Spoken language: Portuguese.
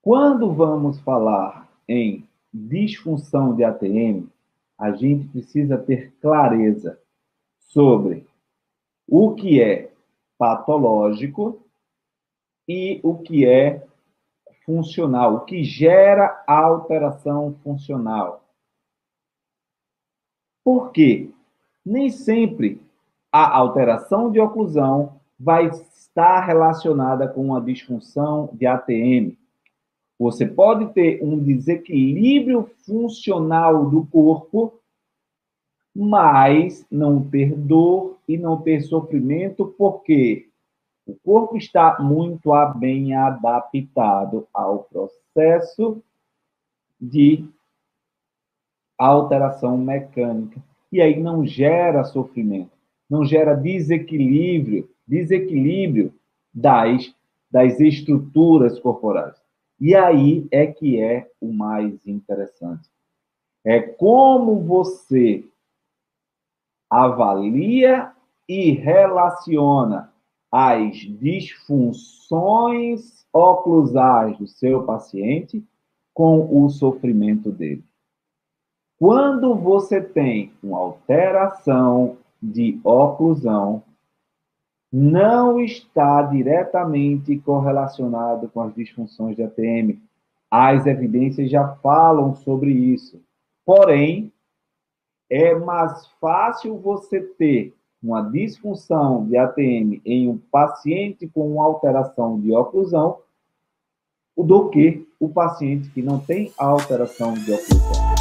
Quando vamos falar em disfunção de ATM, a gente precisa ter clareza sobre o que é patológico e o que é funcional, o que gera alteração funcional. Por quê? Nem sempre a alteração de oclusão vai estar relacionada com uma disfunção de ATM. Você pode ter um desequilíbrio funcional do corpo, mas não ter dor e não ter sofrimento, porque o corpo está muito bem adaptado ao processo de alteração mecânica. E aí não gera sofrimento, não gera desequilíbrio das estruturas corporais. E aí é que é o mais interessante. É como você avalia e relaciona as disfunções oclusais do seu paciente com o sofrimento dele. Quando você tem uma alteração de oclusão, não está diretamente correlacionado com as disfunções de ATM. As evidências já falam sobre isso. Porém, é mais fácil você ter uma disfunção de ATM em um paciente com uma alteração de oclusão do que o paciente que não tem alteração de oclusão.